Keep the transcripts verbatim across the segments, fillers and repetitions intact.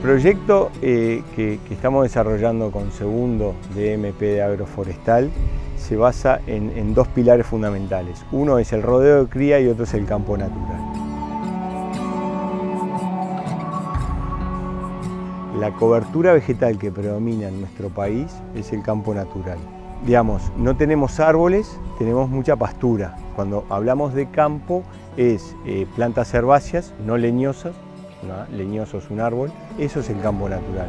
proyecto eh, que, que estamos desarrollando con Segundo de M P de Agroforestal se basa en, en dos pilares fundamentales. Uno es el rodeo de cría y otro es el campo natural. La cobertura vegetal que predomina en nuestro país es el campo natural. Digamos, no tenemos árboles, tenemos mucha pastura. Cuando hablamos de campo es eh, plantas herbáceas, no leñosas, ¿no? Leñoso es un árbol, eso es el campo natural.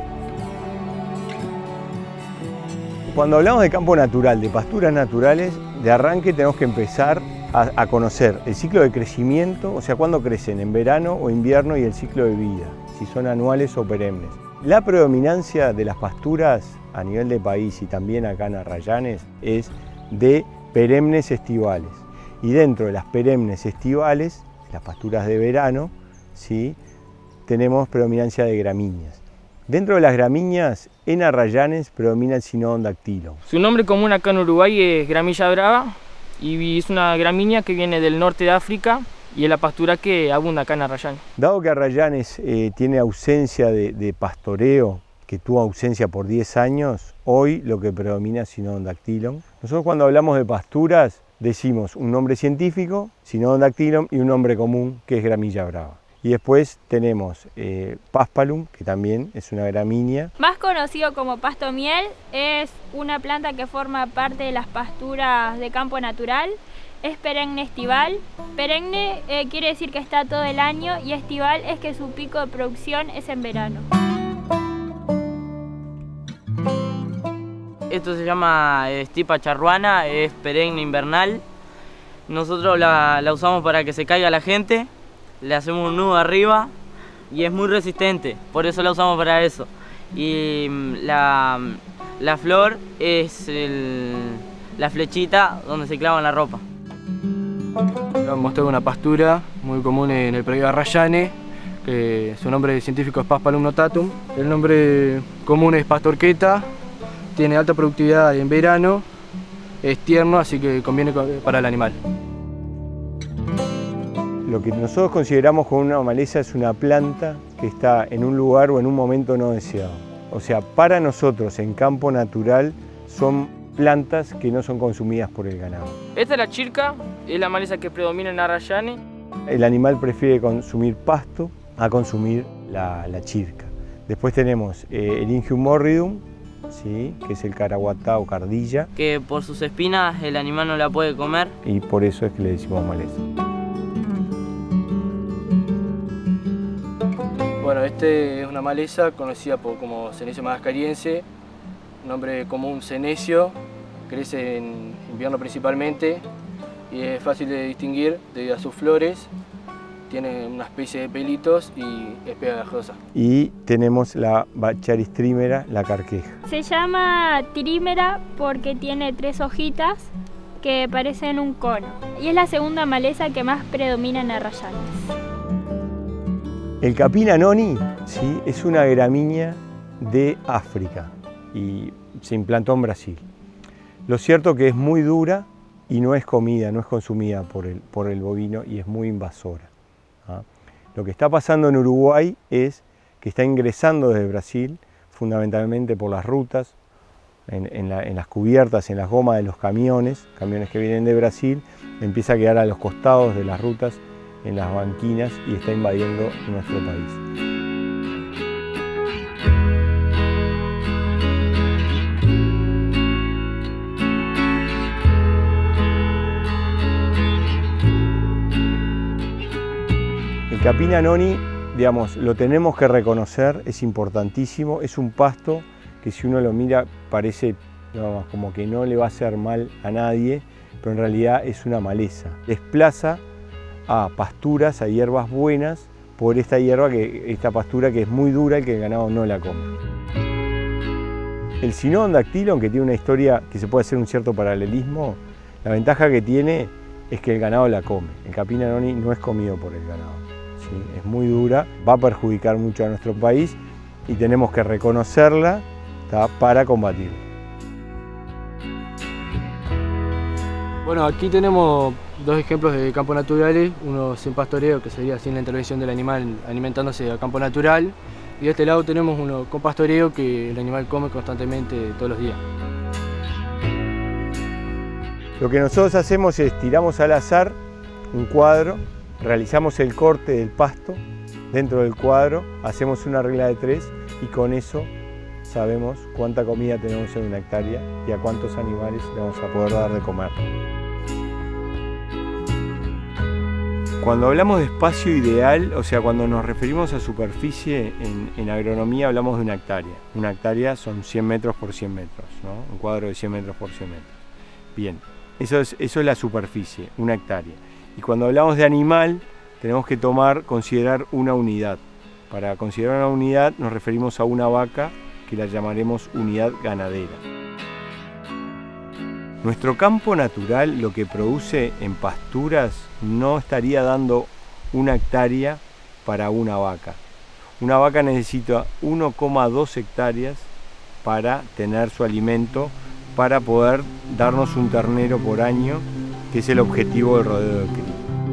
Cuando hablamos de campo natural, de pasturas naturales, de arranque tenemos que empezar a, a conocer el ciclo de crecimiento, o sea, cuándo crecen, en verano o invierno, y el ciclo de vida, si son anuales o perennes. La predominancia de las pasturas a nivel de país y también acá en Arrayanes es de perennes estivales. Y dentro de las perennes estivales, las pasturas de verano, ¿sí?, tenemos predominancia de gramíneas. Dentro de las gramíneas, en Arrayanes predomina el Cynodon dactylon. Su nombre común acá en Uruguay es gramilla brava y es una gramínea que viene del norte de África y es la pastura que abunda acá en Arrayanes. Dado que Arrayanes eh, tiene ausencia de, de pastoreo, que tuvo ausencia por diez años, hoy lo que predomina es Cynodon dactylon. Nosotros cuando hablamos de pasturas decimos un nombre científico, Cynodon dactylon, y un nombre común que es gramilla brava. Y después tenemos eh, Paspalum, que también es una gramínea. Más conocido como pasto miel, es una planta que forma parte de las pasturas de campo natural. Es perenne estival. Perenne eh, quiere decir que está todo el año y estival es que su pico de producción es en verano. Esto se llama estipa charruana, es perenne invernal. Nosotros la, la usamos para que se caiga la gente, le hacemos un nudo arriba y es muy resistente, por eso la usamos para eso. Y la, la flor es el, la flechita donde se clava la ropa. Mostré una pastura muy común en el predio de Arrayanes, que su nombre científico es Paspalum notatum. El nombre común es pastorqueta, tiene alta productividad en verano, es tierno, así que conviene para el animal. Lo que nosotros consideramos como una maleza es una planta que está en un lugar o en un momento no deseado. O sea, para nosotros en campo natural son plantas que no son consumidas por el ganado. Esta es la chirca, es la maleza que predomina en Arrayanes. El animal prefiere consumir pasto a consumir la, la chirca. Después tenemos eh, el Ingium morridum, ¿sí?, que es el caraguatá o cardilla. Que por sus espinas el animal no la puede comer. Y por eso es que le decimos maleza. Bueno, este es una maleza conocida por, como Senecio madagascariense, nombre común senecio, crece en invierno principalmente y es fácil de distinguir debido a sus flores, tiene una especie de pelitos y es pegajosa. Y tenemos la Baccharis trímera, la carqueja. Se llama trímera porque tiene tres hojitas que parecen un cono y es la segunda maleza que más predomina en Arrayanes. El Capina noni, ¿sí?, es una gramínea de África y se implantó en Brasil. Lo cierto que es muy dura y no es comida, no es consumida por el, por el bovino y es muy invasora. ¿Ah? Lo que está pasando en Uruguay es que está ingresando desde Brasil, fundamentalmente por las rutas, en, en, la, en las cubiertas, en las gomas de los camiones, camiones que vienen de Brasil, empieza a quedar a los costados de las rutas, en las banquinas, y está invadiendo nuestro país. El Capina noni, digamos, lo tenemos que reconocer, es importantísimo, es un pasto que si uno lo mira parece, digamos, como que no le va a hacer mal a nadie, pero en realidad es una maleza. Desplaza a pasturas, a hierbas buenas, por esta hierba, que, esta pastura que es muy dura y que el ganado no la come. El Cynodon dactylon, que tiene una historia que se puede hacer un cierto paralelismo, la ventaja que tiene es que el ganado la come. El Capina noni no es comido por el ganado, ¿sí? Es muy dura, va a perjudicar mucho a nuestro país y tenemos que reconocerla, ¿tá?, para combatirla. Bueno, aquí tenemos dos ejemplos de campos naturales, uno sin pastoreo, que sería sin la intervención del animal alimentándose a campo natural, Y de este lado tenemos uno con pastoreo que el animal come constantemente todos los días. Lo que nosotros hacemos es tiramos al azar un cuadro, realizamos el corte del pasto dentro del cuadro, hacemos una regla de tres y con eso sabemos cuánta comida tenemos en una hectárea y a cuántos animales le vamos a poder dar de comer. Cuando hablamos de espacio ideal, o sea, cuando nos referimos a superficie en, en agronomía hablamos de una hectárea. Una hectárea son cien metros por cien metros, ¿no? Un cuadro de cien metros por cien metros. Bien, eso es, eso es la superficie, una hectárea. Y cuando hablamos de animal, tenemos que tomar, considerar una unidad. Para considerar una unidad nos referimos a una vaca que la llamaremos unidad ganadera. Nuestro campo natural lo que produce en pasturas no estaría dando una hectárea para una vaca. Una vaca necesita uno coma dos hectáreas para tener su alimento, para poder darnos un ternero por año, que es el objetivo del rodeo de cría.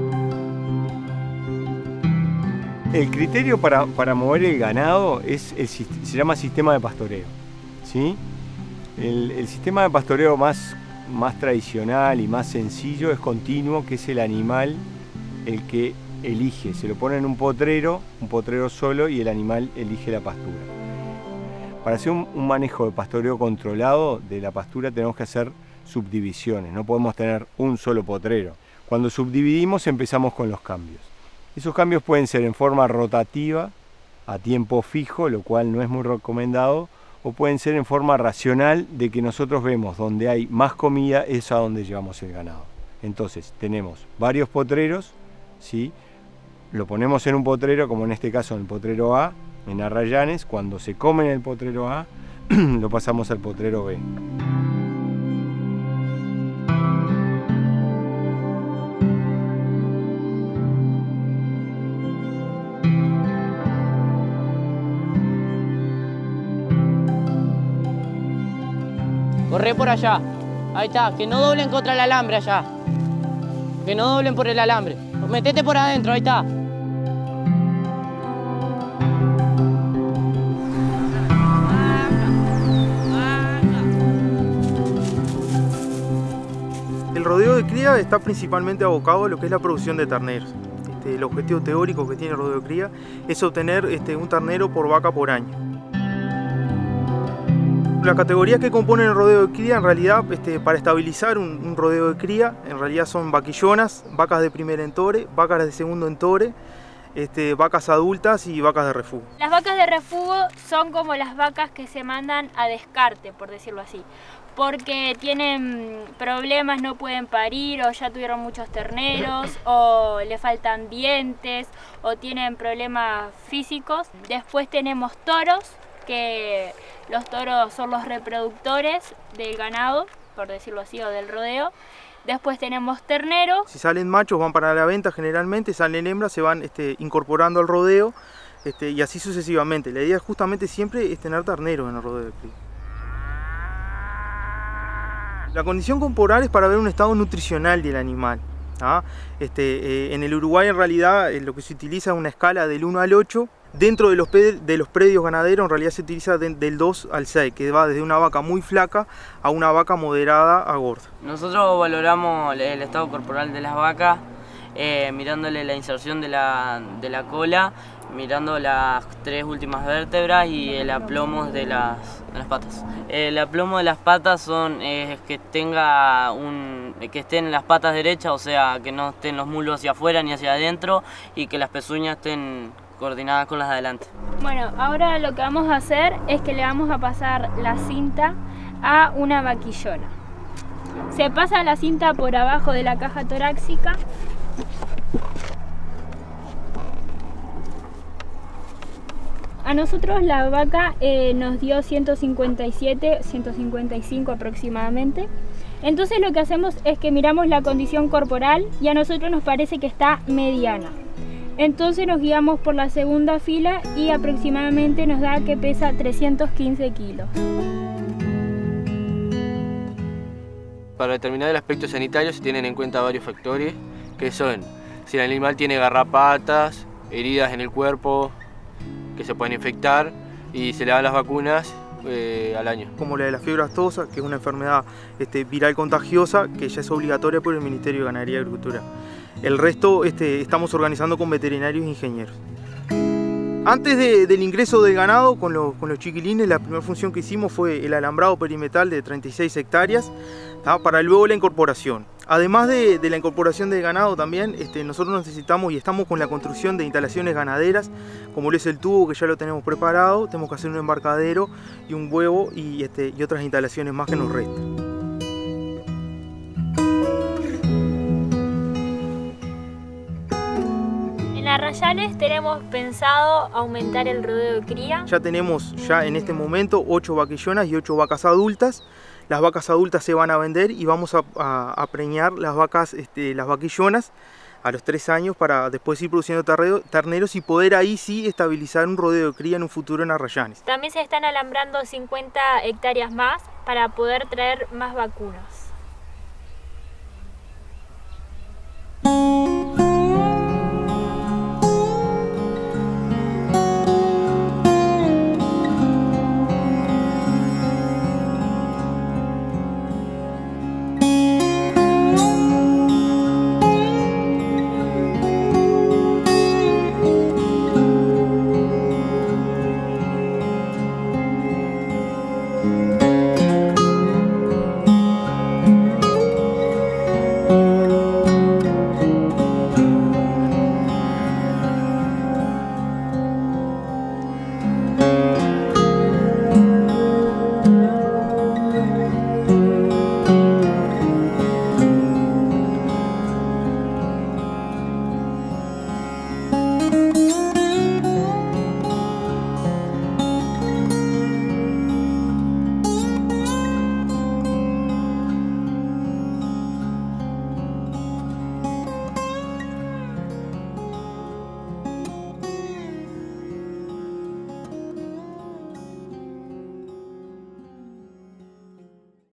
El criterio para, para mover el ganado es el, se llama sistema de pastoreo, ¿sí? El, el sistema de pastoreo más, más tradicional y más sencillo es continuo, que es el animal el que elige. Se lo pone en un potrero, un potrero solo, y el animal elige la pastura. Para hacer un, un manejo de pastoreo controlado de la pastura tenemos que hacer subdivisiones, no podemos tener un solo potrero. Cuando subdividimos empezamos con los cambios. Esos cambios pueden ser en forma rotativa, a tiempo fijo, lo cual no es muy recomendado, o pueden ser en forma racional, de que nosotros vemos donde hay más comida es a donde llevamos el ganado. Entonces tenemos varios potreros, ¿sí? Lo ponemos en un potrero, como en este caso en el potrero A, en Arrayanes. Cuando se come en el potrero A, lo pasamos al potrero B. Corre por allá. Ahí está, que no doblen contra el alambre allá. Que no doblen por el alambre. Metete por adentro, ahí está. El rodeo de cría está principalmente abocado a lo que es la producción de terneros. Este, el objetivo teórico que tiene el rodeo de cría es obtener este, un ternero por vaca por año. Las categorías que componen el rodeo de cría, en realidad, este, para estabilizar un, un rodeo de cría, en realidad son vaquillonas, vacas de primer entore, vacas de segundo entore, este, vacas adultas y vacas de refugio. Las vacas de refugio son como las vacas que se mandan a descarte, por decirlo así, porque tienen problemas, no pueden parir, o ya tuvieron muchos terneros, o le faltan dientes, o tienen problemas físicos. Después tenemos toros, que los toros son los reproductores del ganado, por decirlo así, o del rodeo. Después tenemos terneros. Si salen machos van para la venta generalmente, salen hembras, se van este, incorporando al rodeo, este, y así sucesivamente. La idea justamente siempre es tener terneros en el rodeo de cría. La condición corporal es para ver un estado nutricional del animal. ¿Ah? Este, eh, en el Uruguay en realidad eh, lo que se utiliza es una escala del uno al ocho. Dentro de los, de los predios ganaderos en realidad se utiliza de, del dos al seis, que va desde una vaca muy flaca a una vaca moderada a gorda. Nosotros valoramos el estado corporal de las vacas eh, mirándole la inserción de la, de la cola, mirando las tres últimas vértebras y el aplomo de las, de las patas. El aplomo de las patas son eh, que tenga un, que estén las patas derechas, o sea que no estén los muslos hacia afuera ni hacia adentro, y que las pezuñas estén coordinadas con las de adelante. Bueno, ahora lo que vamos a hacer es que le vamos a pasar la cinta a una vaquillona. Se pasa la cinta por abajo de la caja torácica. A nosotros la vaca eh, nos dio ciento cincuenta y siete, ciento cincuenta y cinco aproximadamente. Entonces lo que hacemos es que miramos la condición corporal y a nosotros nos parece que está mediana. Entonces nos guiamos por la segunda fila y aproximadamente nos da que pesa trescientos quince kilos. Para determinar el aspecto sanitario se tienen en cuenta varios factores, que son si el animal tiene garrapatas, heridas en el cuerpo, que se pueden infectar y se le dan las vacunas eh, al año. Como la de la fiebre aftosa, que es una enfermedad este, viral contagiosa que ya es obligatoria por el Ministerio de Ganadería y Agricultura. El resto este, estamos organizando con veterinarios e ingenieros. Antes de, del ingreso del ganado con los, con los chiquilines, la primera función que hicimos fue el alambrado perimetral de treinta y seis hectáreas, ¿tá? Para luego la incorporación. Además de, de la incorporación del ganado también, este, nosotros necesitamos y estamos con la construcción de instalaciones ganaderas, como lo es el tubo, que ya lo tenemos preparado, tenemos que hacer un embarcadero y un huevo y, este, y otras instalaciones más que nos restan. En Arrayales tenemos pensado aumentar el rodeo de cría. Ya tenemos ya en este momento ocho vaquillonas y ocho vacas adultas. Las vacas adultas se van a vender y vamos a, a, a preñar las vacas, este, las vaquillonas a los tres años para después ir produciendo terneros y poder ahí sí estabilizar un rodeo de cría en un futuro en Arrayanes. También se están alambrando cincuenta hectáreas más para poder traer más vacunos.